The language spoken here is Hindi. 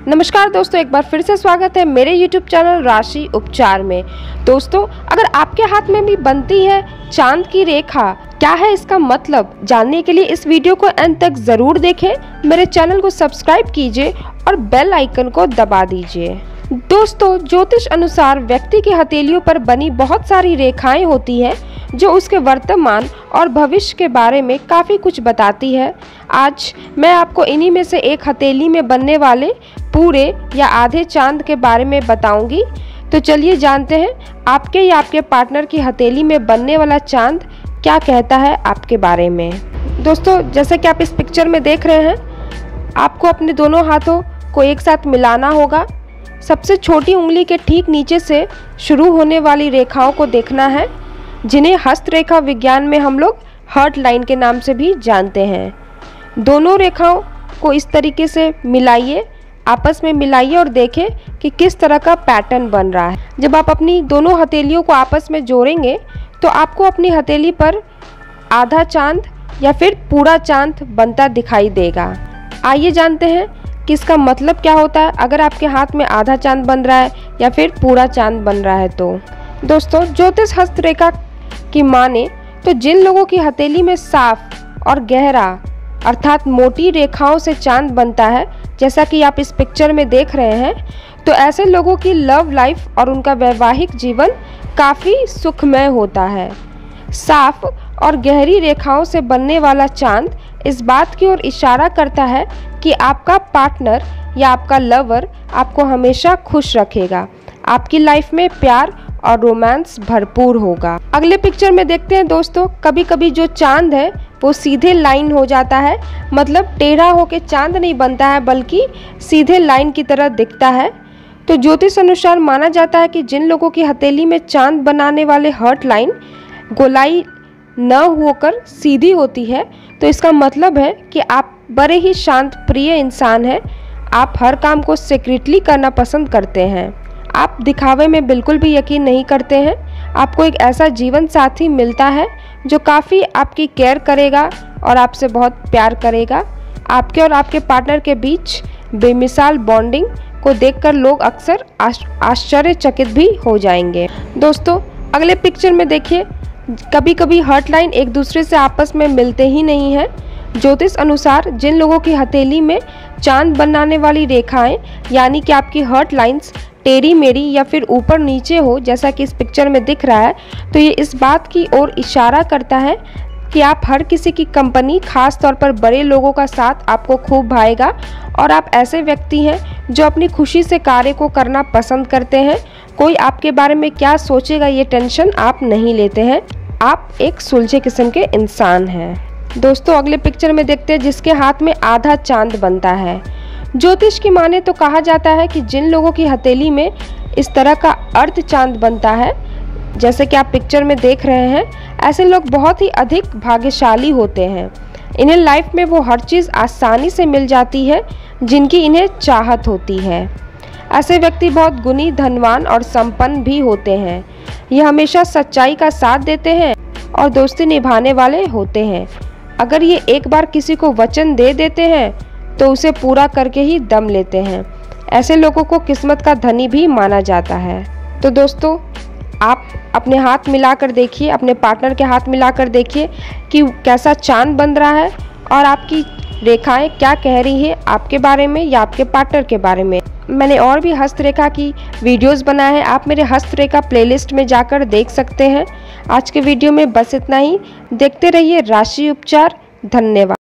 नमस्कार दोस्तों, एक बार फिर से स्वागत है मेरे YouTube चैनल राशि उपचार में। दोस्तों, अगर आपके हाथ में भी बनती है चांद की रेखा, क्या है इसका मतलब, जानने के लिए इस वीडियो को अंत तक जरूर देखें। मेरे चैनल को सब्सक्राइब कीजिए और बेल आइकन को दबा दीजिए। दोस्तों, ज्योतिष अनुसार व्यक्ति की हथेलियों पर बनी बहुत सारी रेखाएं होती हैं जो उसके वर्तमान और भविष्य के बारे में काफ़ी कुछ बताती है। आज मैं आपको इन्हीं में से एक हथेली में बनने वाले पूरे या आधे चांद के बारे में बताऊंगी। तो चलिए जानते हैं आपके या आपके पार्टनर की हथेली में बनने वाला चांद क्या कहता है आपके बारे में। दोस्तों, जैसे कि आप इस पिक्चर में देख रहे हैं, आपको अपने दोनों हाथों को एक साथ मिलाना होगा। सबसे छोटी उंगली के ठीक नीचे से शुरू होने वाली रेखाओं को देखना है, जिन्हें हस्तरेखा विज्ञान में हम लोग हार्ट लाइन के नाम से भी जानते हैं। दोनों रेखाओं को इस तरीके से मिलाइए, आपस में मिलाइए और देखें कि किस तरह का पैटर्न बन रहा है। जब आप अपनी दोनों हथेलियों को आपस में जोड़ेंगे तो आपको अपनी हथेली पर आधा चांद या फिर पूरा चांद बनता दिखाई देगा। आइए जानते हैं कि इसका मतलब क्या होता है अगर आपके हाथ में आधा चांद बन रहा है या फिर पूरा चांद बन रहा है। तो दोस्तों, ज्योतिष हस्तरेखा की माने तो जिन लोगों की हथेली में साफ और गहरा अर्थात मोटी रेखाओं से चांद बनता है, जैसा कि आप इस पिक्चर में देख रहे हैं, तो ऐसे लोगों की लव लाइफ और उनका वैवाहिक जीवन काफ़ी सुखमय होता है। साफ और गहरी रेखाओं से बनने वाला चांद इस बात की ओर इशारा करता है कि आपका पार्टनर या आपका लवर आपको हमेशा खुश रखेगा, आपकी लाइफ में प्यार और रोमांस भरपूर होगा। अगले पिक्चर में देखते हैं दोस्तों, कभी कभी जो चांद है वो सीधे लाइन हो जाता है, मतलब टेढ़ा होके चांद नहीं बनता है बल्कि सीधे लाइन की तरह दिखता है। तो ज्योतिष अनुसार माना जाता है कि जिन लोगों की हथेली में चांद बनाने वाले हार्ट लाइन गोलाई न होकर सीधी होती है, तो इसका मतलब है कि आप बड़े ही शांत प्रिय इंसान हैं। आप हर काम को सीक्रेटली करना पसंद करते हैं, आप दिखावे में बिल्कुल भी यकीन नहीं करते हैं। आपको एक ऐसा जीवन साथी मिलता है जो काफ़ी आपकी केयर करेगा और आपसे बहुत प्यार करेगा। आपके और आपके पार्टनर के बीच बेमिसाल बॉन्डिंग को देखकर लोग अक्सर आश्चर्यचकित भी हो जाएंगे। दोस्तों, अगले पिक्चर में देखिए, कभी कभी हार्ट लाइन एक दूसरे से आपस में मिलते ही नहीं हैं। ज्योतिष अनुसार जिन लोगों की हथेली में चांद बनाने वाली रेखाएं यानी कि आपकी हार्ट लाइंस टेढ़ी मेढ़ी या फिर ऊपर नीचे हो, जैसा कि इस पिक्चर में दिख रहा है, तो ये इस बात की ओर इशारा करता है कि आप हर किसी की कंपनी, खास तौर पर बड़े लोगों का साथ आपको खूब भाएगा और आप ऐसे व्यक्ति हैं जो अपनी खुशी से कार्य को करना पसंद करते हैं। कोई आपके बारे में क्या सोचेगा ये टेंशन आप नहीं लेते हैं। आप एक सुलझे किस्म के इंसान हैं। दोस्तों, अगले पिक्चर में देखते हैं जिसके हाथ में आधा चांद बनता है। ज्योतिष की माने तो कहा जाता है कि जिन लोगों की हथेली में इस तरह का अर्ध चांद बनता है, जैसे कि आप पिक्चर में देख रहे हैं, ऐसे लोग बहुत ही अधिक भाग्यशाली होते हैं। इन्हें लाइफ में वो हर चीज़ आसानी से मिल जाती है जिनकी इन्हें चाहत होती है। ऐसे व्यक्ति बहुत गुणी, धनवान और संपन्न भी होते हैं। ये हमेशा सच्चाई का साथ देते हैं और दोस्ती निभाने वाले होते हैं। अगर ये एक बार किसी को वचन दे देते हैं तो उसे पूरा करके ही दम लेते हैं। ऐसे लोगों को किस्मत का धनी भी माना जाता है। तो दोस्तों, आप अपने हाथ मिलाकर देखिए, अपने पार्टनर के हाथ मिलाकर देखिए कि कैसा चांद बन रहा है और आपकी रेखाएं क्या कह रही है आपके बारे में या आपके पार्टनर के बारे में। मैंने और भी हस्तरेखा की वीडियोस बनाए हैं, आप मेरे हस्तरेखा प्लेलिस्ट में जाकर देख सकते हैं। आज के वीडियो में बस इतना ही। देखते रहिए राशि उपचार। धन्यवाद।